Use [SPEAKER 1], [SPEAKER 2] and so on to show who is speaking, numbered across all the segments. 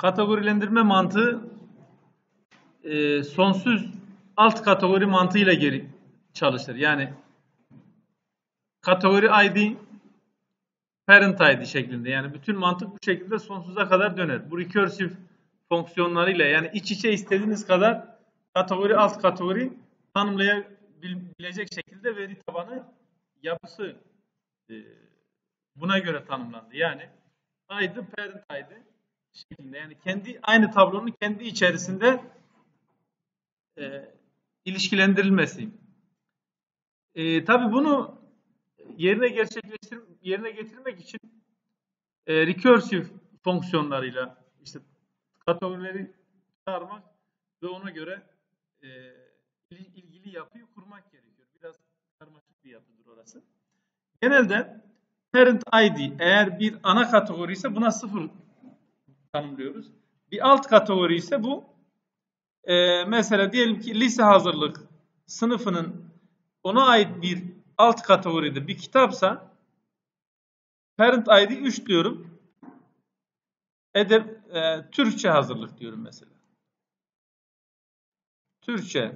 [SPEAKER 1] Kategorilendirme mantığı sonsuz alt kategori mantığıyla geri çalışır. Yani kategori ID, parent ID şeklinde. Yani bütün mantık bu şekilde sonsuza kadar döner. Bu recursive fonksiyonlarıyla yani iç içe istediğiniz kadar kategori alt kategori tanımlayabilecek şekilde veri tabanı yapısı buna göre tanımlandı. Yani ID, parent ID şeklinde. Yani kendi aynı tablonun kendi içerisinde ilişkilendirilmesi. Tabii bunu yerine getirmek için recursive fonksiyonlarıyla işte kategorileri çağırmak ve ona göre ilgili yapıyı kurmak gerekiyor. Biraz karmaşık bir yapıdır orası. Genelde parent ID eğer bir ana kategori ise buna 0 tanımlıyoruz. Bir alt kategori ise bu mesela diyelim ki lise hazırlık sınıfının ona ait bir alt kategoride bir kitapsa parent ID 3 diyorum. Türkçe hazırlık diyorum mesela. Türkçe.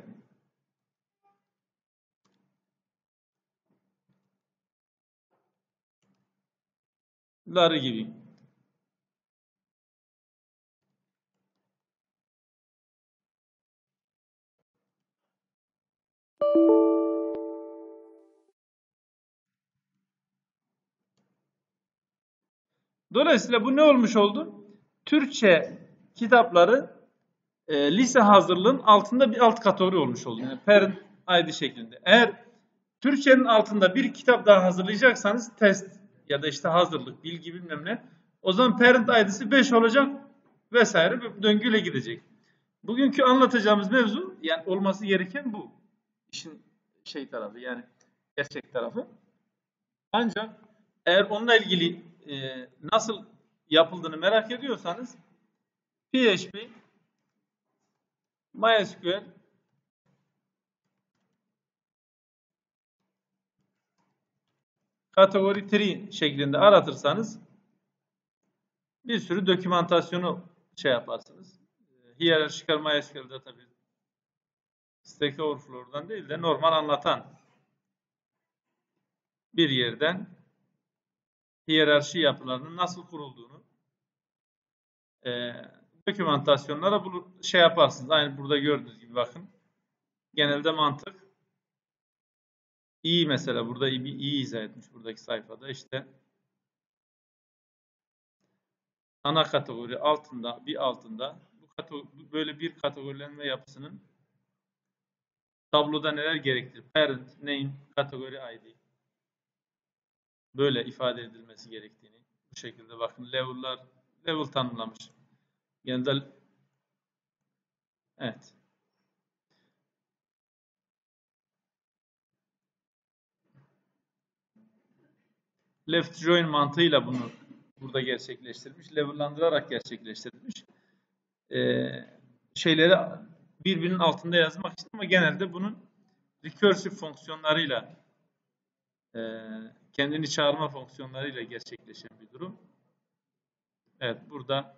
[SPEAKER 1] Ları gibi. Dolayısıyla bu ne olmuş oldu? Türkçe kitapları lise hazırlığın altında bir alt kategori olmuş oldu. Yani parent ID şeklinde. Eğer Türkçenin altında bir kitap daha hazırlayacaksanız test ya da işte hazırlık, bilgi bilmem ne. O zaman parent ID'si 5 olacak vesaire bir döngüyle gidecek. Bugünkü anlatacağımız mevzu yani olması gereken bu. İşin tarafı yani gerçek tarafı. Ancak eğer onunla ilgili nasıl yapıldığını merak ediyorsanız PHP, MySQL, kategori tree şeklinde aratırsanız bir sürü dokümantasyonu yaparsınız. Hierarchical MySQL'de tabii Stack Overflow'dan değil de normal anlatan bir yerden hiyerarşi yapılarının nasıl kurulduğunu dokümantasyonlara yaparsınız. Aynı burada gördüğünüz gibi bakın. Genelde mantık iyi mesela burada iyi izah etmiş buradaki sayfada işte ana kategori altında bir altında böyle bir kategorilenme yapısının tabloda neler gerektirir? Parent, name, kategori ID böyle ifade edilmesi gerektiğini bu şekilde bakın level tanımlamış. Genelde evet. Left join mantığıyla bunu burada gerçekleştirmiş. Level'landırarak gerçekleştirmiş. Şeyleri birbirinin altında yazmak için ama genelde bunun recursive fonksiyonlarıyla kendini çağırma fonksiyonlarıyla gerçekleşen bir durum. Evet burada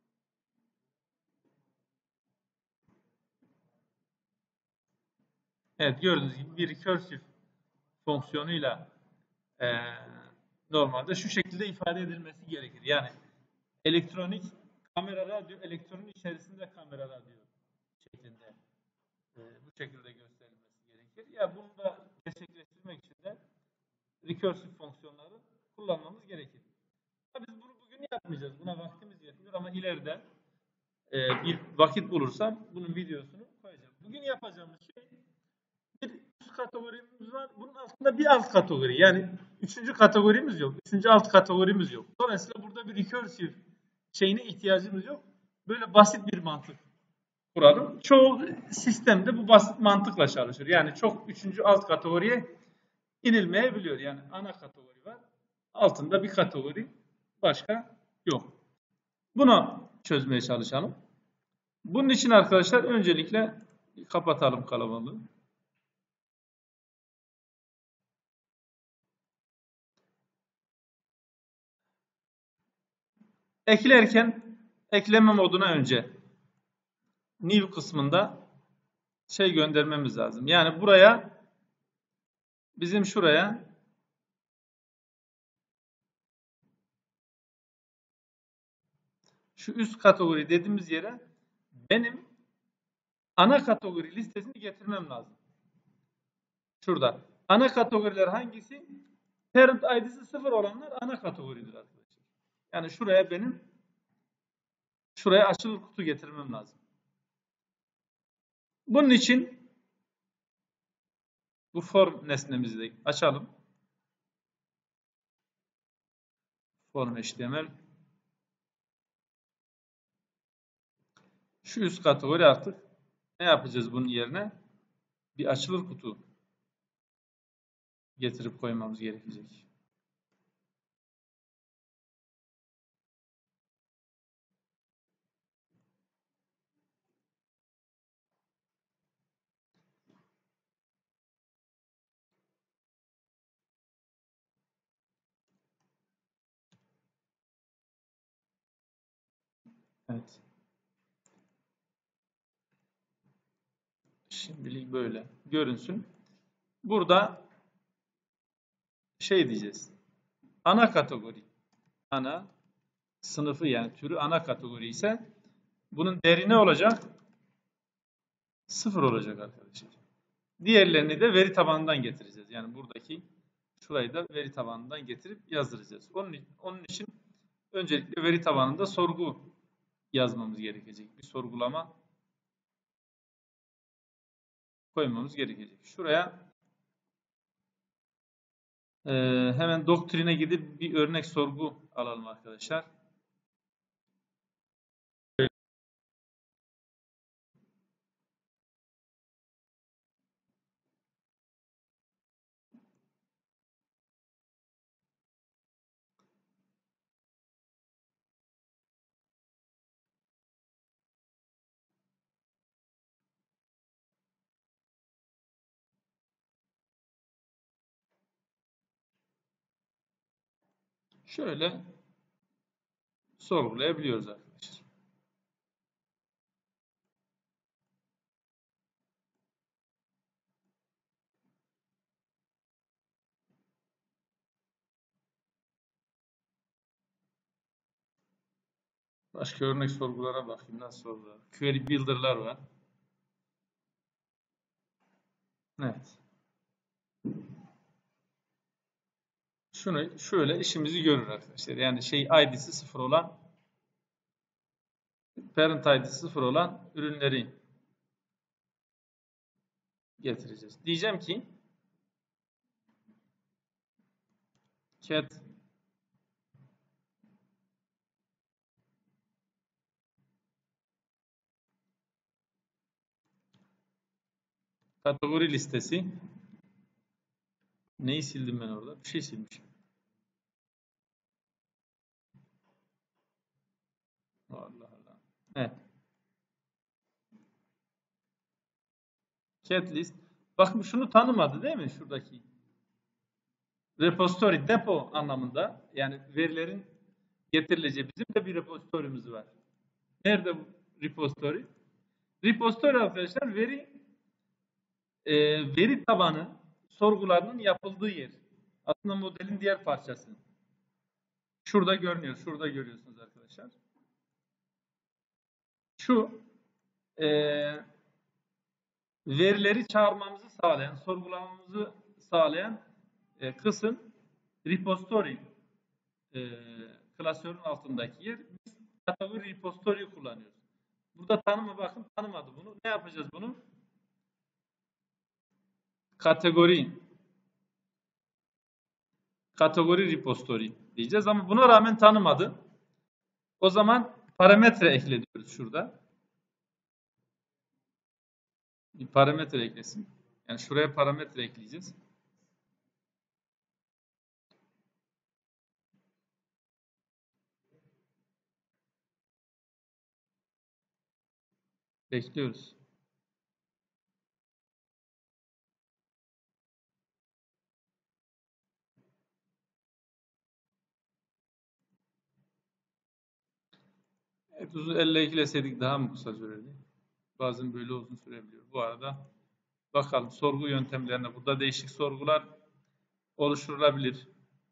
[SPEAKER 1] evet gördüğünüz gibi bir recursive fonksiyonuyla normalde şu şekilde ifade edilmesi gerekir. Yani elektronik kamera radyo elektronun içerisinde kamera radyo şeklinde bu şekilde gösterilmesi gerekir. Ya bunu da gerçekleştirmek için de recursive fonksiyonları kullanmamız gerekir. Biz bunu bugün yapmayacağız. Buna vaktimiz yetmiyor ama ileride bir vakit bulursam bunun videosunu koyacağım. Bugün yapacağımız şey bir üst kategorimiz var. Bunun altında bir alt kategori. Yani üçüncü kategorimiz yok. Üçüncü alt kategorimiz yok. Dolayısıyla burada bir recursive şeyine ihtiyacımız yok. Böyle basit bir mantık kuralım. Çoğu sistemde bu basit mantıkla çalışır. Yani çok üçüncü alt kategoriye inilmeyebiliyor. Yani ana kategori var. Altında bir kategori başka yok. Bunu çözmeye çalışalım. Bunun için arkadaşlar öncelikle kapatalım kalabalığı. Eklerken ekleme moduna önce new kısmında şey göndermemiz lazım. Yani buraya bizim şuraya şu üst kategori dediğimiz yere benim ana kategori listesini getirmem lazım. Şurada. Ana kategoriler hangisi? Parent ID'si 0 olanlar ana kategoridir arkadaşlar. Yani şuraya açılır kutu getirmem lazım. Bunun için bu form nesnemizi de açalım. Form HTML. Şu üst kategori artık ne yapacağız bunun yerine? Bir açılır kutu getirip koymamız gerekecek. Evet. Şimdilik böyle görünsün. Burada şey diyeceğiz. Ana kategori. Ana sınıfı yani türü ana kategori ise bunun değeri ne olacak? 0 olacak arkadaşlar. Diğerlerini de veri tabanından getireceğiz. Yani buradaki şurayı da veri tabanından getirip yazdıracağız. Onun için öncelikle veri tabanında sorgu yazmamız gerekecek. Bir sorgulama koymamız gerekecek. Şuraya hemen doktrine gidip bir örnek sorgu alalım arkadaşlar. Şöyle sorgulayabiliyoruz arkadaşlar. Başka örnek sorgulara bakayım. Nasıl sorgular? Query builder'lar var. Evet. Şunu şöyle işimizi görür arkadaşlar. Yani ID'si 0 olan parent ID'si 0 olan ürünleri getireceğiz. Diyeceğim ki cat kategori listesi. Neyi sildim ben orada? Bir şey silmişim. Allah Allah. Evet. Cat list. Bakın şunu tanımadı değil mi? Şuradaki. Repository, depo anlamında. Yani verilerin getirileceği. Bizim de bir repository'miz var. Nerede bu repository? Repository arkadaşlar veri tabanı sorgularının yapıldığı yer. Aslında modelin diğer parçası. Şurada görünüyor. Şurada görüyorsunuz arkadaşlar. Şu verileri çağırmamızı sağlayan, sorgulamamızı sağlayan kısım repository klasörün altındaki yer. Biz kategori repository kullanıyoruz. Burada tanıma bakın tanımadı bunu. Ne yapacağız bunu? Kategori repository diyeceğiz ama buna rağmen tanımadı. O zaman parametre ekliyoruz şurada. Bir parametre eklesin. Yani şuraya parametre ekleyeceğiz. Bekliyoruz. Evet, uzun elle ekleseydik daha mı kısa sürerdi? Bazen böyle uzun sürebiliyor. Bu arada bakalım sorgu yöntemlerine. Burada değişik sorgular oluşturulabilir.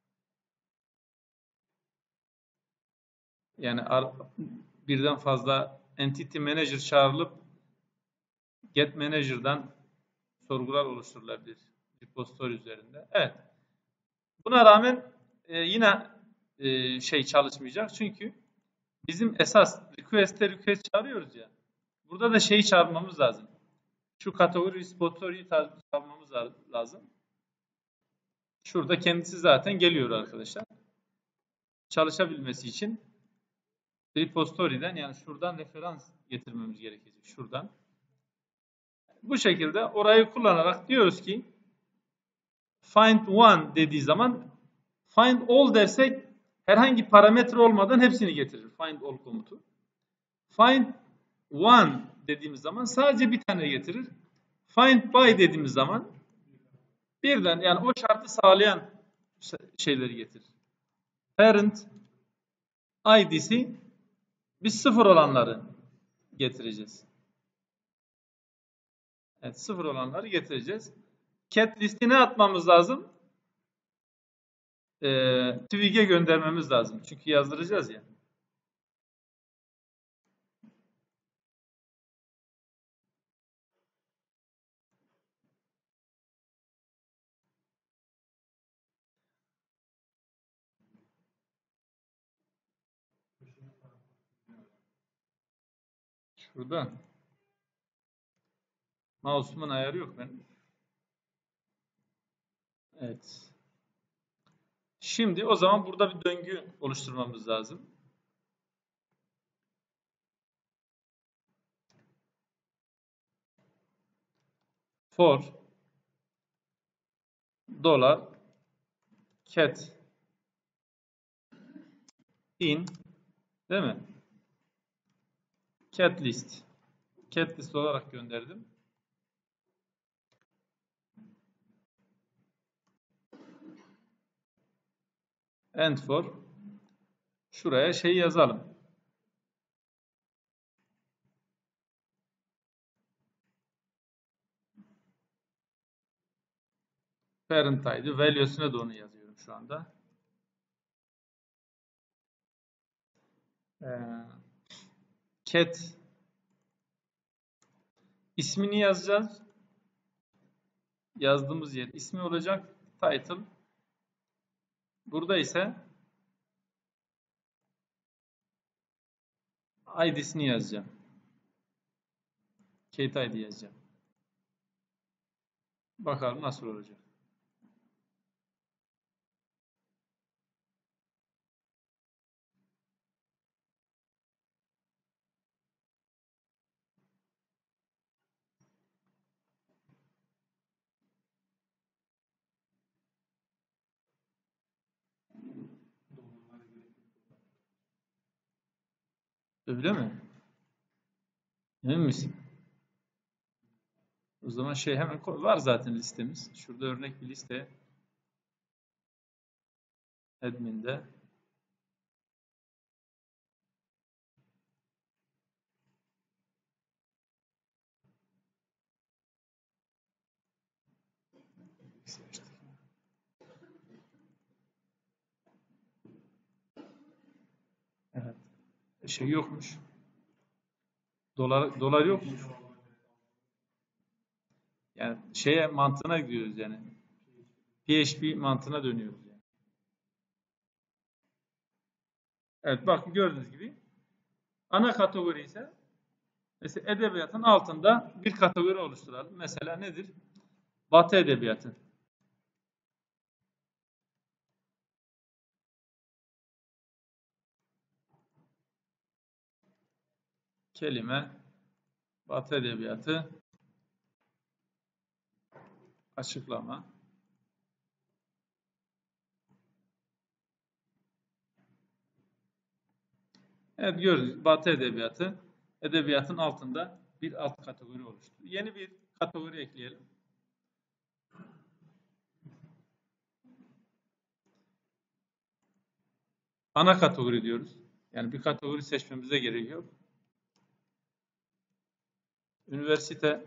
[SPEAKER 1] Yani birden fazla entity manager çağrılıp get manager'dan sorgular oluşturulabilir repository üzerinde. Evet. Buna rağmen yine şey çalışmayacak. Çünkü bizim esas request'e request çağırıyoruz ya. Burada da şeyi çağırmamız lazım. Şu kategori repository'yi çağırmamız lazım. Şurada kendisi zaten geliyor arkadaşlar. Çalışabilmesi için repository'den yani şuradan referans getirmemiz gerekecek. Şuradan. Bu şekilde orayı kullanarak diyoruz ki find one dediği zaman find all dersek herhangi parametre olmadan hepsini getirir. Find all komutu. Find one dediğimiz zaman sadece bir tane getirir. Find by dediğimiz zaman birden yani o şartı sağlayan şeyleri getirir. Parent id'si biz 0 olanları getireceğiz. Evet 0 olanları getireceğiz. Cat listine atmamız lazım. Twig'e göndermemiz lazım. Çünkü yazdıracağız ya. Şurada. Mouse'umun ayarı yok benim. Evet. Şimdi o zaman burada bir döngü oluşturmamız lazım. For dolar cat in değil mi? Cat list. Cat list olarak gönderdim. And for şuraya şey yazalım. Parent ID value'sine de onu yazıyorum şu anda. Cat ismini yazacağız. Yazdığımız yer ismi olacak. Title. Burada ise ID'sini yazacağım. Cat ID yazacağım. Bakalım nasıl olacak. Öyle mi? Emin misin? O zaman şey hemen var zaten listemiz. Şurada örnek bir liste. Admin'de. Evet. Şey yokmuş. Dolar yokmuş. Yani şeye mantığına gidiyoruz yani. PHP mantığına dönüyoruz yani. Evet bak gördüğünüz gibi ana kategori ise mesela edebiyatın altında bir kategori oluşturalım. Mesela nedir? Batı edebiyatı. Kelime Batı edebiyatı açıklama. Evet gördünüz. Batı edebiyatı edebiyatın altında bir alt kategori oluştu. Yeni bir kategori ekleyelim. Ana kategori diyoruz. Yani bir kategori seçmemize gerek yok. Üniversite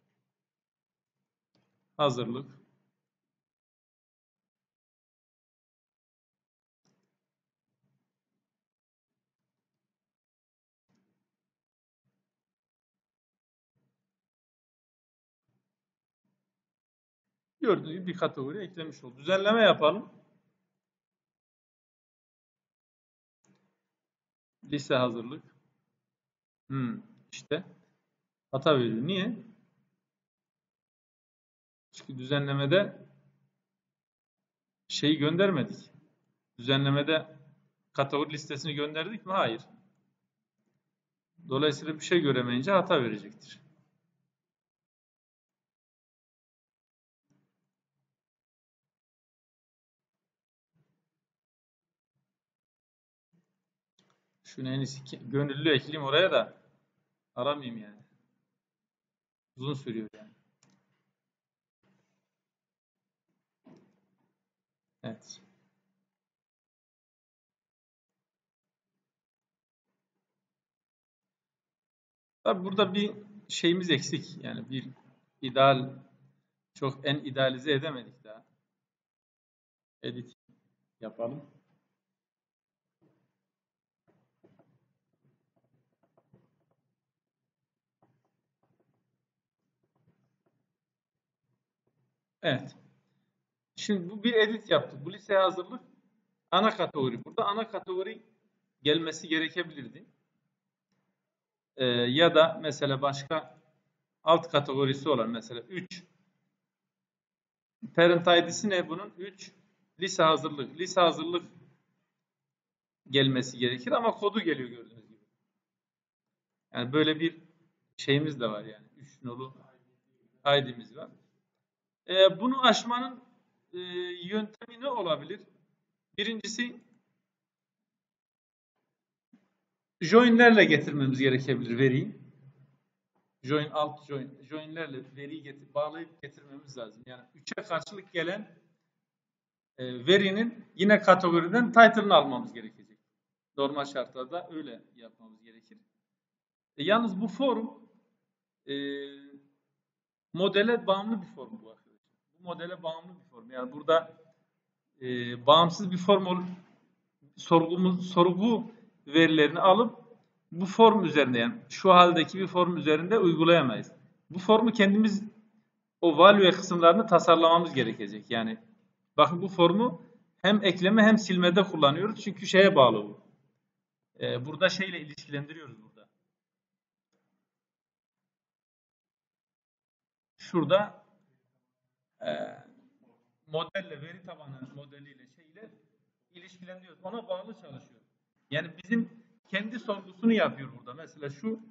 [SPEAKER 1] hazırlık. Gördüğünüz gibi bir kategori eklemiş olduk. Düzenleme yapalım. Lise hazırlık. İşte hata veriyor. Niye? Çünkü düzenlemede şeyi göndermedik. Düzenlemede kategori listesini gönderdik mi? Hayır. Dolayısıyla bir şey göremeyince hata verecektir. Şunu en iyisi gönüllü ekleyeyim oraya da aramayayım yani. Uzun sürüyor yani. Evet. Tabii burada bir şeyimiz eksik. Yani bir ideal, çok en idealize edemedik daha. Edit yapalım. Evet. Şimdi bu bir edit yaptık. Bu liseye hazırlık ana kategori. Burada ana kategori gelmesi gerekebilirdi. Ya da mesela başka alt kategorisi olan mesela 3 parent id'si ne bunun? 3 lise hazırlık. Lise hazırlık gelmesi gerekir ama kodu geliyor gördüğünüz gibi. Yani böyle bir şeyimiz de var yani. 3 nolu id'miz var. Bunu aşmanın yöntemi ne olabilir? Birincisi join'lerle getirmemiz gerekebilir veriyi. Join, alt join, join'lerle veriyi bağlayıp getirmemiz lazım. Yani 3'e karşılık gelen verinin yine kategoriden title'ını almamız gerekecek. Normal şartlarda öyle yapmamız gerekir. Yalnız bu form modele bağımlı bir form bu arkadaşlar. Bu modele bağımlı bir form. Yani burada bağımsız bir form sorgu verilerini alıp bu form üzerinde yani şu haldeki bir form üzerinde uygulayamayız. Bu formu kendimiz o value kısımlarını tasarlamamız gerekecek. Yani bakın bu formu hem ekleme hem silmede kullanıyoruz. Çünkü şeye bağlı bu. Burada şeyle ilişkilendiriyoruz burada. Şurada modelle, veri tabanı modeliyle şeyle ilişkilendiriyoruz. Ona bağlı çalışıyor. Yani bizim kendi sorgusunu yapıyor burada. Mesela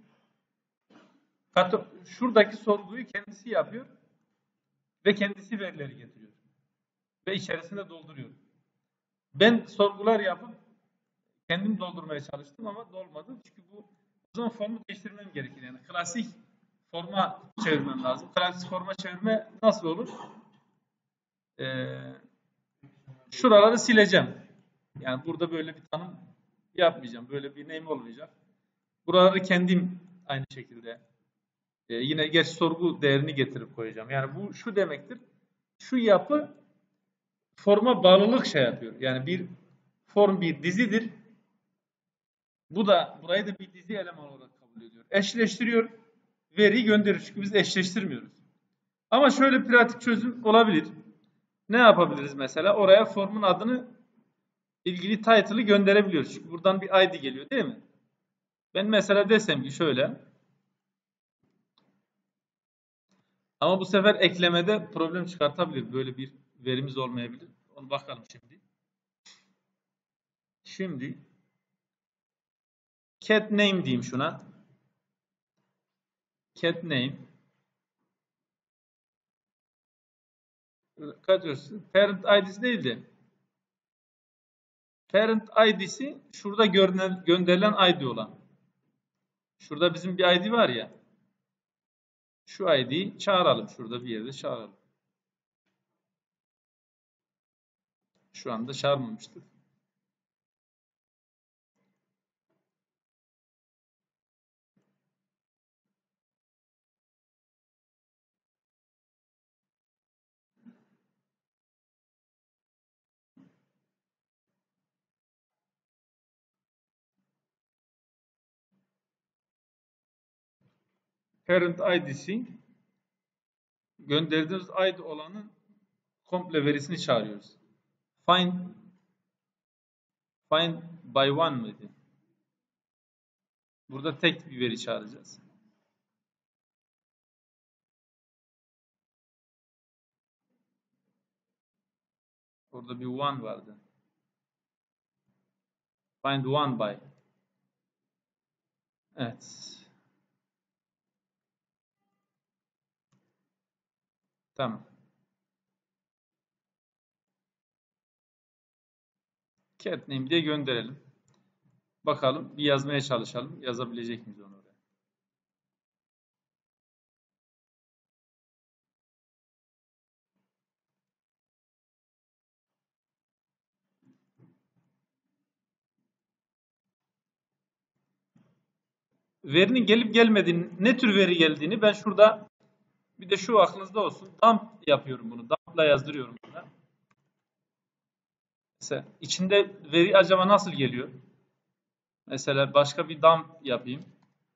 [SPEAKER 1] şuradaki sorguyu kendisi yapıyor ve kendisi verileri getiriyor. Ve içerisinde dolduruyor. Ben sorgular yapıp kendim doldurmaya çalıştım ama dolmadı. Çünkü o zaman formu değiştirmem gerekir. Yani klasik forma çevirmem lazım. Klasik forma çevirme nasıl olur? Şuraları sileceğim. Yani burada böyle bir tanım yapmayacağım. Böyle bir name olmayacak. Buraları kendim aynı şekilde yine geç sorgu değerini getirip koyacağım. Yani bu şu demektir. Şu yapı forma bağlılık şey yapıyor. Yani bir form bir dizidir. Burayı da bir dizi eleman olarak kabul ediyor. Eşleştiriyor, veriyi gönderiyor. Çünkü biz eşleştirmiyoruz. Ama şöyle pratik çözüm olabilir. Ne yapabiliriz mesela? Oraya formun adını ilgili title'ı gönderebiliyoruz. Çünkü buradan bir ID geliyor değil mi? Ben mesela desem ki şöyle. Ama bu sefer eklemede problem çıkartabilir. Böyle bir verimiz olmayabilir. Onu bakalım şimdi. Şimdi cat name diyeyim şuna. Cat name. Kaçıyorsun? Parent ID'si değil de parent ID'si şurada gönderilen ID olan. Şurada bizim bir ID var ya. Şu ID'yi çağıralım. Şurada bir yerde çağıralım. Şu anda çağırmamıştık. parent id'si gönderdiğimiz id olanın komple verisini çağırıyoruz. Find by one mıydı? Burada tek bir veri çağıracağız. Orada bir one vardı. Find one by. Evet. Tamam. Cat name diye gönderelim. Bakalım bir yazmaya çalışalım. Yazabilecek miyiz onu oraya? Verinin gelip gelmediğini, ne tür veri geldiğini ben şurada bir de şu aklınızda olsun. Dump yapıyorum bunu. Dump'la yazdırıyorum burada. Mesela içinde veri acaba nasıl geliyor? Mesela başka bir dump yapayım.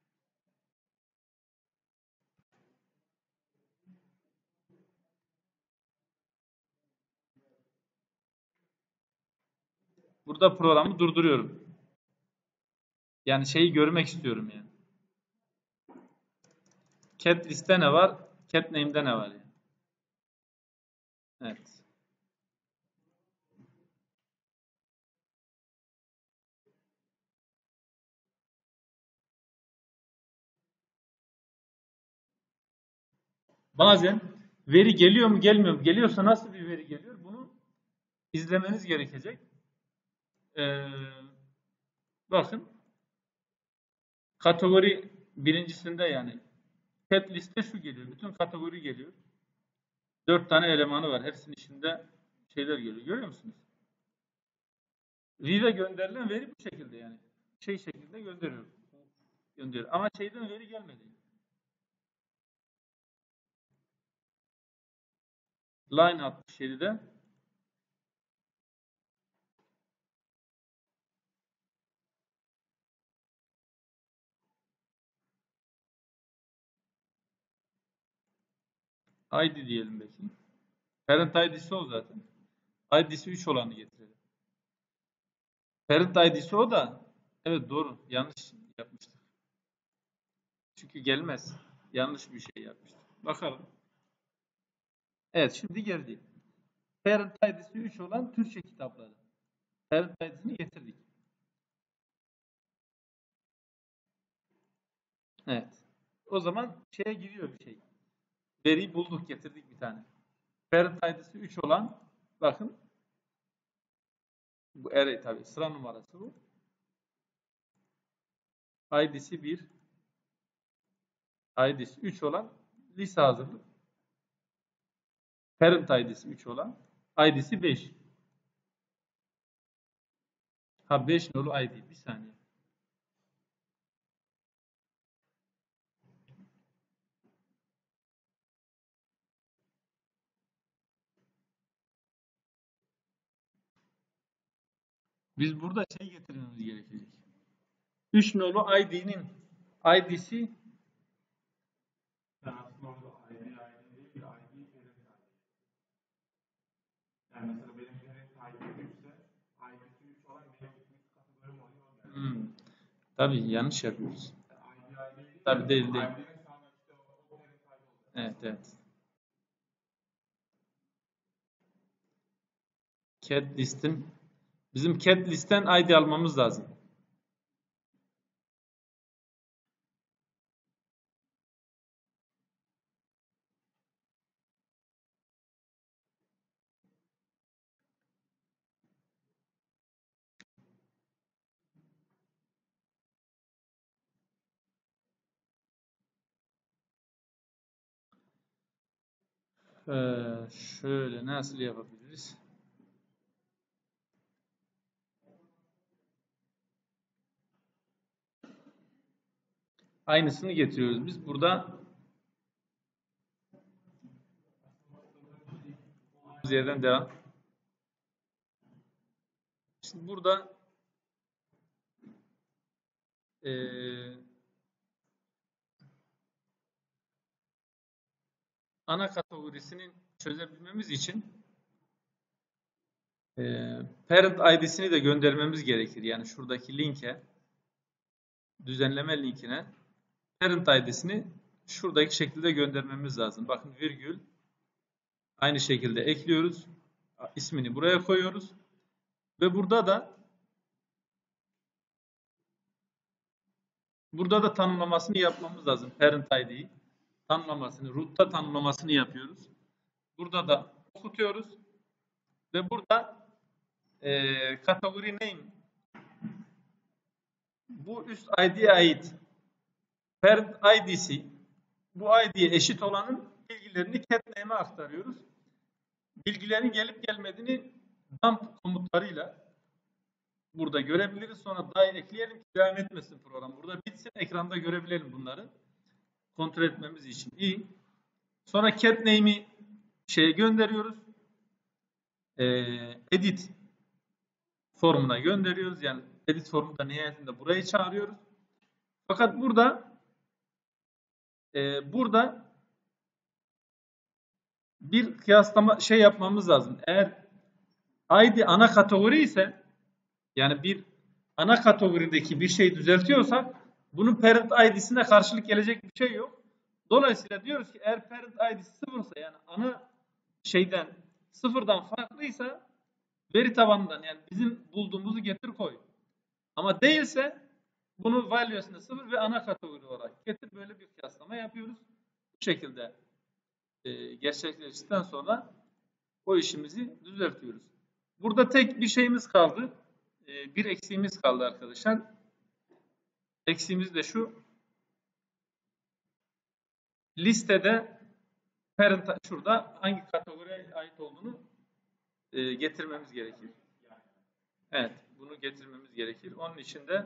[SPEAKER 1] Burada programı durduruyorum. Yani şeyi görmek istiyorum yani. Cat liste ne var? Cat name'de ne var yani? Evet. Bazen veri geliyor mu gelmiyor mu? Geliyorsa nasıl bir veri geliyor? Bunu izlemeniz gerekecek. Bakın kategori birincisinde yani cat liste şu geliyor. Bütün kategori geliyor. 4 tane elemanı var. Hepsinin içinde şeyler geliyor. Görüyor musunuz? View'e gönderilen veri bu şekilde yani. Şey şekilde gönderiyor. Ama şeyden veri gelmedi. Line 67'de ID diyelim belki. Parent ID'si o zaten. ID'si 3 olanı getirelim. Parent ID'si o da evet doğru. Yanlış yapmıştık. Çünkü gelmez. Yanlış bir şey yapmıştık. Bakalım. Evet şimdi geldi. Parent ID'si 3 olan Türkçe kitapları. Parent ID'sini getirdik. Evet. O zaman şeye giriyor bir şey. Veriyi bulduk, getirdik bir tane. Parent ID'si 3 olan bakın bu array tabii sıra numarası bu. ID'si 1 ID'si 3 olan liste hazırlık. Parent ID'si 3 olan ID'si 5. Ha 5 nolu ID. Bir saniye. Biz burada şey getirmemiz gerekecek. 3 nolu ID'nin ID'si
[SPEAKER 2] Yani mesela benim parent ID'm 3 ise ID'si 3 olan benim ilk kategorim oluyor. Yani.
[SPEAKER 1] Tabii yanlış yapıyoruz. Tabii değil. Evet evet. Cat listin bizim cat listen ID almamız lazım. Şöyle nasıl yapabiliriz? Aynısını getiriyoruz. Biz burada yerden devam. Şimdi burada ana kategorisini çözebilmemiz için parent ID'sini de göndermemiz gerekir. Yani şuradaki linke, düzenleme linkine parent ID'sini şuradaki şekilde göndermemiz lazım. Bakın virgül aynı şekilde ekliyoruz. İsmini buraya koyuyoruz. Ve burada da tanımlamasını yapmamız lazım. Parent ID'yi tanımlamasını, root'ta tanımlamasını yapıyoruz. Burada da okutuyoruz. Ve burada kategori name bu üst ID'ye ait parent ID'si bu ID'ye eşit olanın bilgilerini cat name'e aktarıyoruz. Bilgilerin gelip gelmediğini dump komutlarıyla burada görebiliriz. Sonra daha ekleyelim ki devam etmesin program. Burada bitsin, ekranda görebilelim bunları. Kontrol etmemiz için iyi. Sonra cat name'i gönderiyoruz. Edit formuna gönderiyoruz. Yani edit formunda nihayetinde burayı çağırıyoruz. Fakat burada bir kıyaslama yapmamız lazım. Eğer ID ana kategori ise yani bir ana kategorideki bir şey düzeltiyorsak bunun parent ID'sine karşılık gelecek bir şey yok. Dolayısıyla diyoruz ki eğer parent ID'si sıfırsa yani ana şeyden sıfırdan farklıysa veri tabanından yani bizim bulduğumuzu getir koy. Ama değilse bunu value'sine sıfır ve ana kategori olarak getir. Böyle bir kıyaslama yapıyoruz. Bu şekilde gerçekleştikten sonra o işimizi düzeltiyoruz. Burada tek bir şeyimiz kaldı. Bir eksiğimiz kaldı arkadaşlar. Eksiğimiz de şu. Listede parent şurada hangi kategoriye ait olduğunu getirmemiz gerekir. Evet, bunu getirmemiz gerekir. Onun için de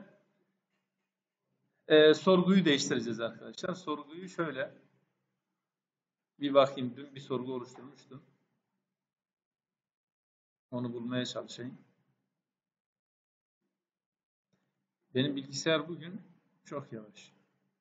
[SPEAKER 1] sorguyu değiştireceğiz arkadaşlar. Sorguyu şöyle bir bakayım. Dün bir sorgu oluşturmuştum. Onu bulmaya çalışayım. Benim bilgisayar bugün çok yavaş.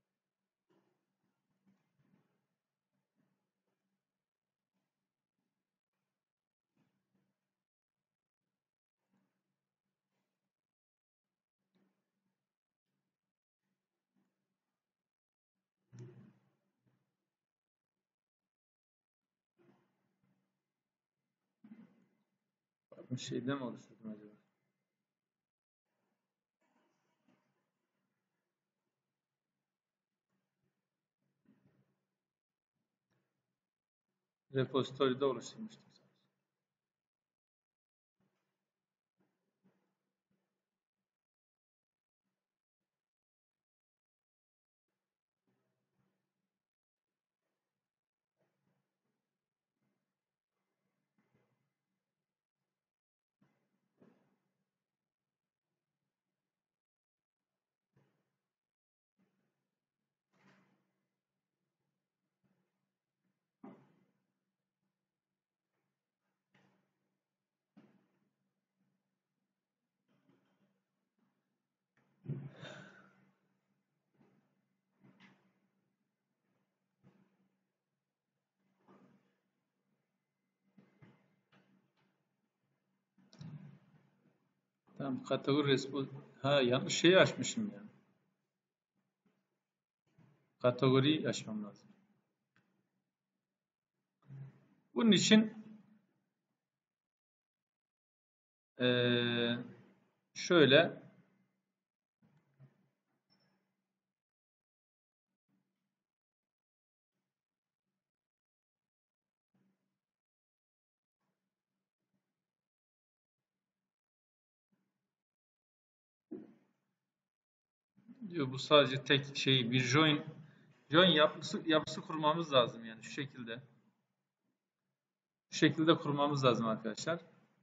[SPEAKER 1] Bir şeyden mi oluşturdum acaba? Repository'de oluşturmuştum. Tamam, kategori respo... yanlış şeyi açmışım ya. Kategoriyi açmam lazım. Bunun için şöyle diyor bu sadece tek şey bir join yapısı kurmamız lazım yani şu şekilde. Şu şekilde kurmamız lazım arkadaşlar.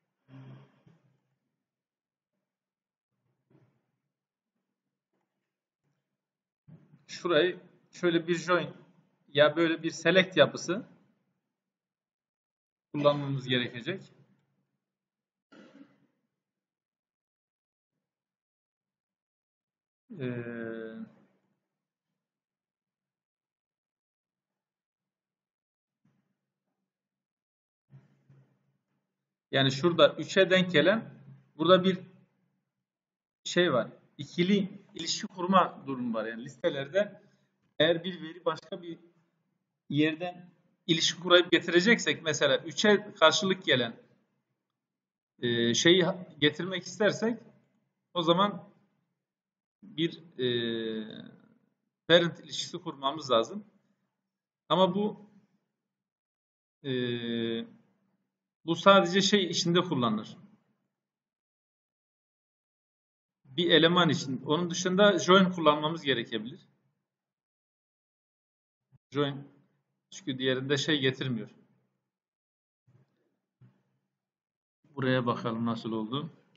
[SPEAKER 1] Şurayı şöyle bir join ya böyle bir select yapısı kullanmamız gerekecek. Yani şurada 3'e denk gelen burada bir şey var. İkili ilişki kurma durumu var. Yani listelerde eğer bir veri başka bir yerden ilişki kurayıp getireceksek mesela 3'e karşılık gelen şeyi getirmek istersek o zaman bir parent ilişkisi kurmamız lazım. Ama bu sadece şey içinde kullanılır. Bir eleman için. Onun dışında join kullanmamız gerekebilir. Join çünkü diğerinde şey getirmiyor. Buraya bakalım nasıl oldu.